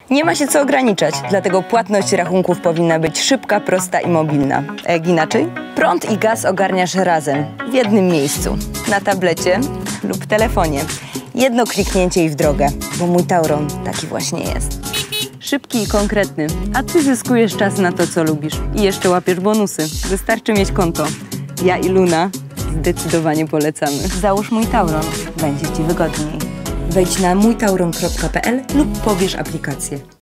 Nie ma się co ograniczać, dlatego płatność rachunków powinna być szybka, prosta i mobilna. A jak inaczej? Prąd i gaz ogarniasz razem, w jednym miejscu. Na tablecie lub telefonie. Jedno kliknięcie i w drogę, bo mój Tauron taki właśnie jest. Szybki i konkretny, a ty zyskujesz czas na to, co lubisz. I jeszcze łapiesz bonusy. Wystarczy mieć konto. Ja i Luna zdecydowanie polecamy. Załóż mój Tauron, będzie ci wygodniej. Wejdź na mójtauron.pl lub pobierz aplikację.